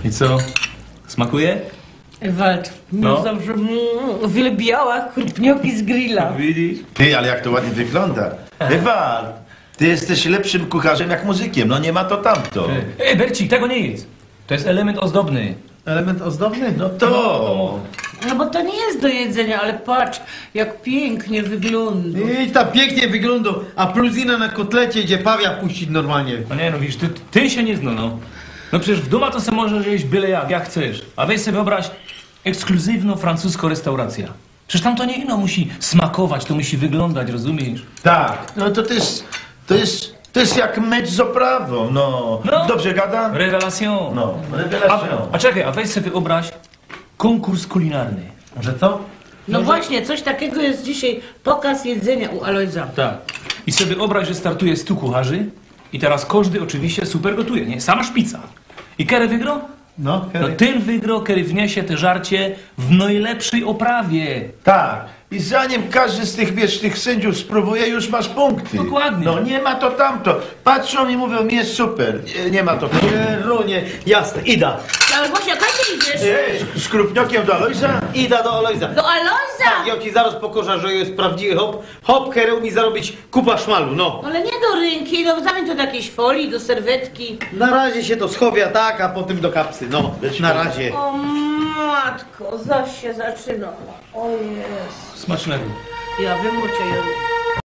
I co? Smakuje? Ewald, No. zawsze wielbiała krupnioki z grilla. Widzisz? Ty, ale jak to ładnie wygląda. Ewald, ty jesteś lepszym kucharzem jak muzykiem, no nie ma to tamto. Ej, Bercik, tego nie jedz. To jest element ozdobny. Element ozdobny? No to. No bo to nie jest do jedzenia, ale patrz, jak pięknie wygląda. I ta pięknie wygląda, a pluzina na kotlecie idzie pawia puścić normalnie. No nie, no widzisz, ty się nie zna, no. No przecież w domu to sobie możesz jeść byle jak chcesz. A weź sobie wyobraź, ekskluzywną francuską restauracja. Przecież tam to nie ino musi smakować, to musi wyglądać, rozumiesz? Tak, no to jest jak mecz z oprawą, no. No. Dobrze gadam? Rewelation. No, A rewelacja. czekaj, a weź sobie wyobraź konkurs kulinarny. Że co? No właśnie, coś takiego jest dzisiaj, pokaz jedzenia u Alojza. Tak. I sobie wyobraź, że startuje 100 kucharzy i teraz każdy oczywiście super gotuje, nie? Sama szpica. I kiedy wygrał? No, No ten wygrał, kiedy wniesie te żarcie w najlepszej oprawie. Tak. I zanim każdy z tych sędziów spróbuje, już masz punkty. Dokładnie. No nie ma to tamto. Patrzą i mówią, jest super. Nie ma to. Runie, jasne, Ida. Ale Gosia, kiedy idziesz? Z krupniokiem do Alojza? Ida do Alojza. Do Alojza! Tak, ja ci zaraz pokażę, że jest prawdziwy hop, kerał mi zarobić kupa szmalu, no. Ale nie do rynki, no zamień to do jakiejś folii, do serwetki. Na razie się to schowia tak, a potem do kapsy, no. Na razie. O matko, zaś się zaczyna. O jest. Smacznego. Ja wiem, o cię jadę.